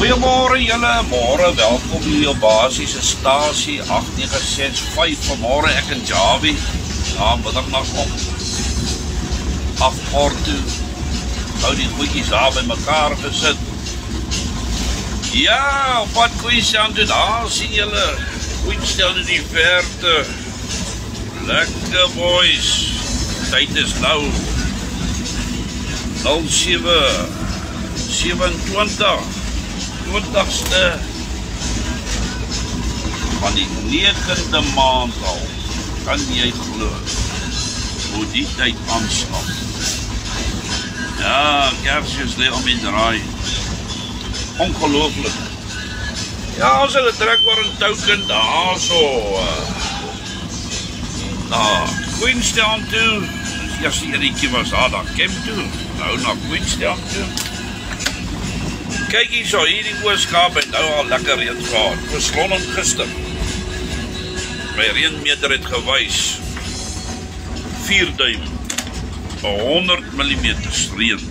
Goeiemôre julle, môre, welkom hier op Basie se stasie 8965 vanmôre, ek en Javi, middagnacht op, afkort toe, hou die goedjies daar by mekaar gesit. Ja, op wat Queenstown toe, daar sien julle, Queenstown in die verte, lekker boys, tyd is nou, 20ste van die 9de maand al, kan jy glo, hoe die tyd aanslag. Ja, Kersjes lee om die draai, ongelooflik. Ja, as hulle trek maar een touken daar so, Queenstown toe, die eerste enetjie was daar Kemp toe, nou na Queenstown toe. Kyk hier so, hierdie Ooskaap het nou al lekker reën gehad, verslonnen gister. My reënmeter het gewys, 4 duim, 100 mm reën.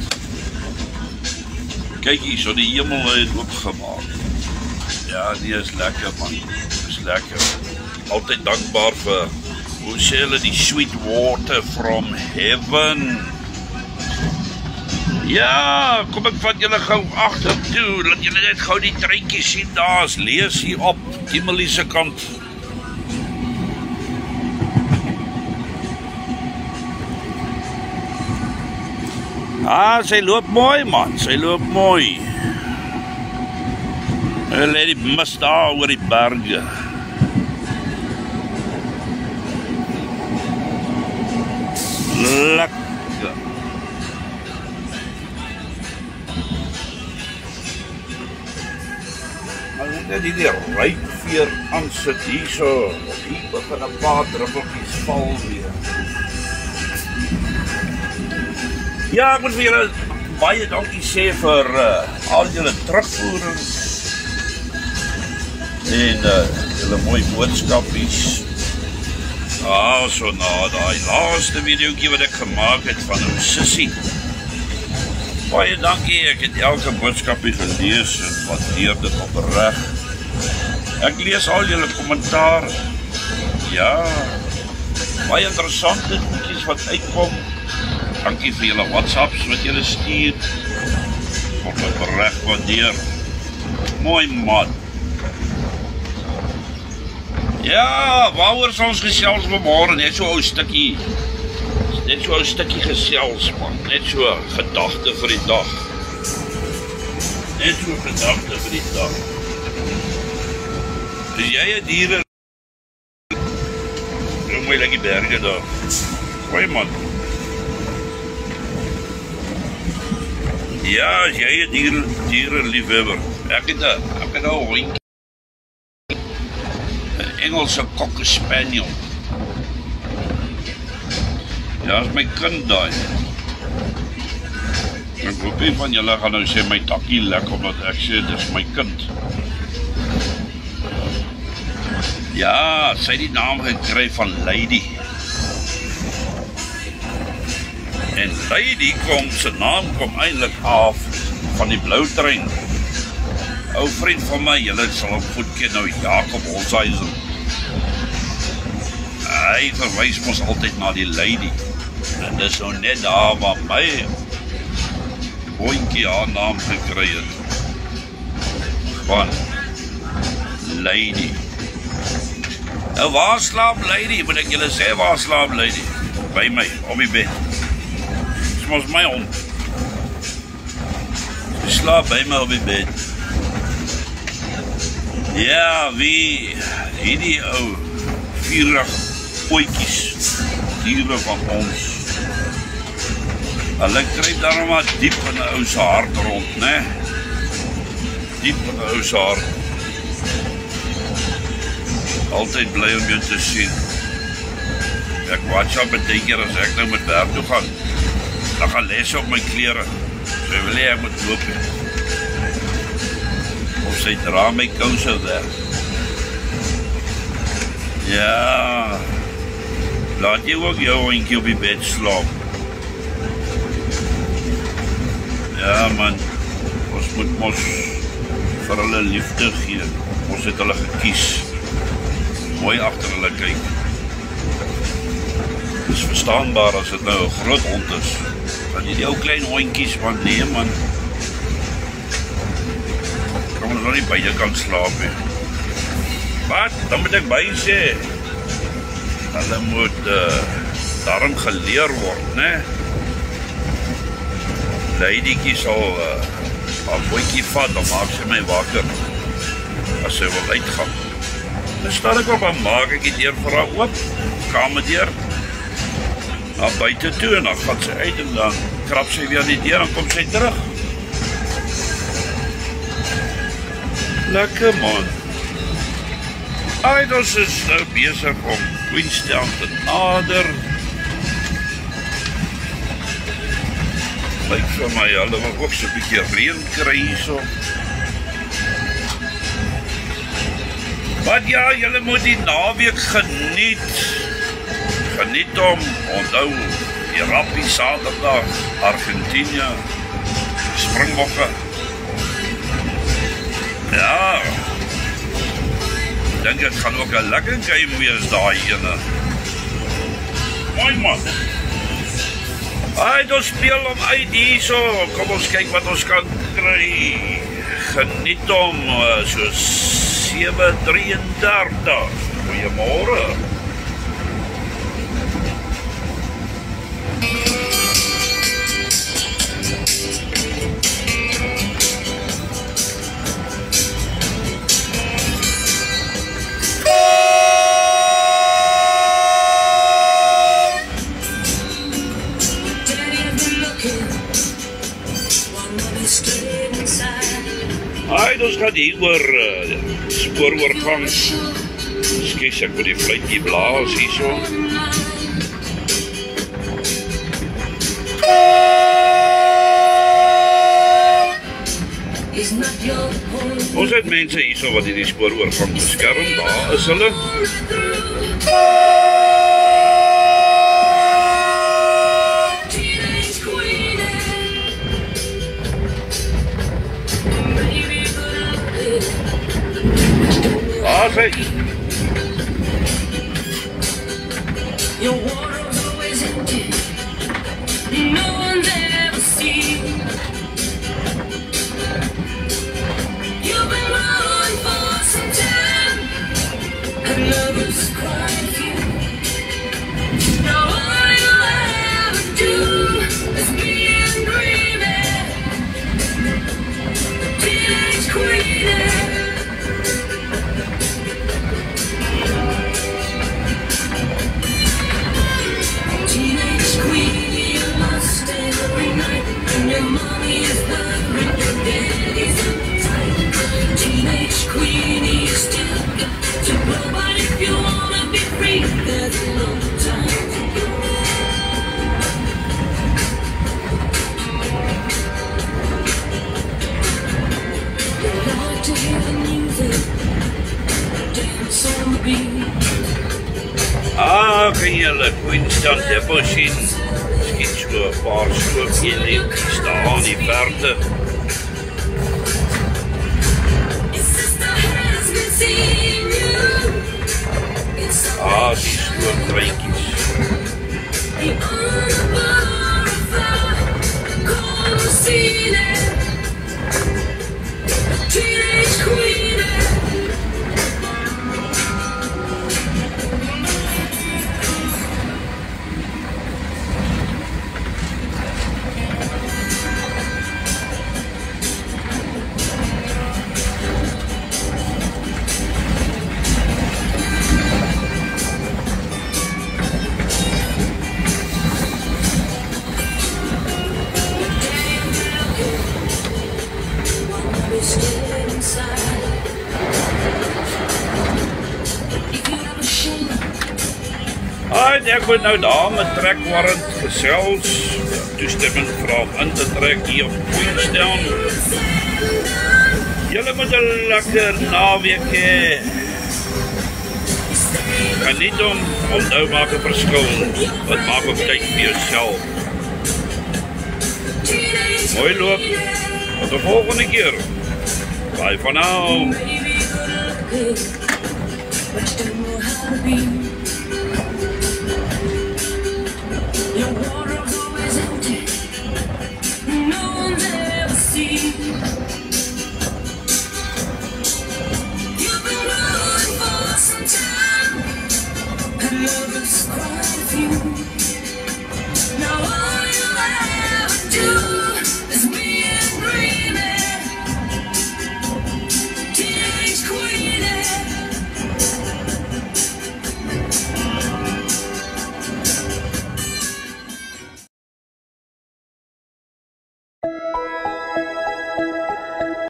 Kyk hier so, die hemel het oopgemaak. Ja, die is lekker man, is lekker. Altyd dankbaar vir, hoe sê hulle, die sweet water from heaven. Ja, kom ek vat julle gauw agter toe, laat julle net gauw die treintjie sien, daar is lees hier op, Kimberley se kant. Ah, sy loop mooi man, sy loop mooi. Hulle het die mis daar oor die berge. Lekker. Net die ruitveer aansit hier so, hier begin een paar druppeltjies val weer. Ja, ek moet vir julle baie dankie sê vir al julle terugvoering en julle mooi boodskapies. So na die laaste videokie wat ek gemaakt het van een sissie. Baie dankie, ek het elke boodskapie gelees en waardeer dit opreg. Ek lees al julle kommentaar. Ja, baie interessante goedjies wat uitkom. Dankie vir julle WhatsApps wat julle stuur. Word opreg waardeer. Mooi man. Ja, waaroor is ons gesels vanmôre? Net so ou stukkie. Net so 'n stukkie gesels man, net so gedagte vir die dag. Net so gedagte vir die dag. Is jy 'n diere? Hoe mooi lyk die berge daar. Goeie man. Ja, is jy 'n diere liefhebber? Ek het 'n hondjie. 'n Engelse Cocker Spaniel. Ja, is my kind daai. Ek hoop nie van julle gaan nou sê my takkie lek, omdat ek sê, dis my kind. Ja, sy het die naam gekry van Lady. En Lady sy naam kom eintlik af van die blou trein. Ou vriend van my, julle sal hom goed ken nou, Jacob Holshuysen. Hy verwys ons altyd na die Lady. En dis nou net daar waar my hondjie haar naam gekry het. Van Lady. Nou waar slaap Lady? Moet ek julle sê waar slaap Lady? By my, op die bed. Dis mos my hond. Sy slaap by my op die bed. Ja, wie? Hierdie ou vierig ooitjies. Diere van ons. Hulle kryp daarom maar diep in die ou se hart rond, né? Diep in die ou se hart. Altyd bly om jou te sien. Ek WhatsApp baie keer as ek nou met werk toe gaan. Dan gaan les op my klere. Sy wil hê ek moet loop. Of sy dra my kouse weg. Ja. Laat jy ook jou hondjie op die bed slaap. Ja man, ons moet mos vir hulle liefde gee. Ons het hulle gekies. Mooi agter hulle kyk. Dis verstaanbaar as dit nou 'n groot hond is. Dat jy die ou klein hondjies van nee man. Kan ons nog nie beide kan slaap nie. Wat? Dan moet ek by sê. Hulle moet daarom geleer word, né? Ladytjie sal 'n bootjie vat, dan maak sy my wakker as sy wil uitgaan. Dan staan ek op en maak ek die deur vir haar oop, kamerdeur, na buite toe en dan gaan sy uit en dan krap sy weer die deur en kom sy terug. Lekker man. Ons is nou besig om Queenstown te nader. Lyk vir my, hulle wil ook so'n bietjie reën kry hierso. Maar ja, julle moet die naweek geniet. Geniet om, onthou, die rappie Saterdag, Argentinië, Springbokke. Ja, ek dink het gaan ook 'n lekker game wees daai ene. Mooi man. Ons speel om uit hierso, kom ons kyk wat ons kan kry. Geniet om so 7:33. Goeiemôre. Ons gaan hier oor spooroorgang. Skus, ek moet die fluitjie blaas hierso. Ons het mense hierso wat hierdie spooroorgang beskerm. Daar is hulle. Your water's always empty. No one's ever seen. You've been running for some time. Another's crying for you. Now all you'll ever do is be and dreaming. Teenage queen. Your mommy is worried, your daddy's uptight. Teenage queenie, you still got to grow. But if you wanna be free, there's a long time to go. You like to hear the music, dance on the beat. Kan julle Queenstown Depot sien? Miskien so 'n paar sloopjies daar aan die verte. Die slooptreintjies. Ek moet nou daar met trekwarrant gesels, toestemming vra om in te trek hier op Queenstown. Julle moet 'n lekker naweek hê. Geniet om, onthou maak 'n verskil. Wat maak op tyd vir jouself. Mooi loop, tot de volgende keer. Bye for now. Maybe you look good, but you don't know how to be. Your wardrobe's always empty, no one's ever seen. You've been growing for some time, and lovers quite a few. Now all you ever do